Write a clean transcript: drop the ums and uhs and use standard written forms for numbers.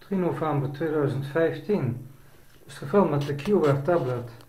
3 november 2015 is gefilmd met de QWER tablet.